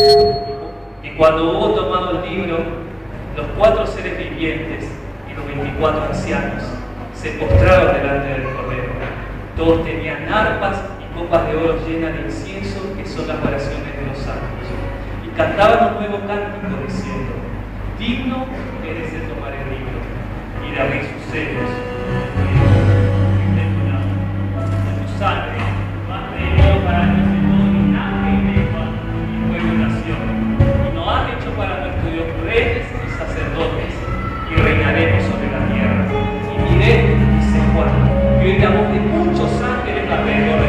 Y cuando hubo tomado el libro, los 4 seres vivientes y los 24 ancianos se postraron delante del Cordero. Todos tenían arpas y copas de oro llenas de incienso, que son las oraciones de los santos. Y cantaban un nuevo cántico diciendo: digno eres de tomar el libro y de abrir sus sellos. De tu sangre, más revelado para Dios de todo linaje y lengua y pueblo y nación. Y nos has hecho para nuestro Dios reyes y sacerdotes, y reinaremos sobre la tierra. Y miré, dice Juan, y oí la voz de muchos ángeles alrededor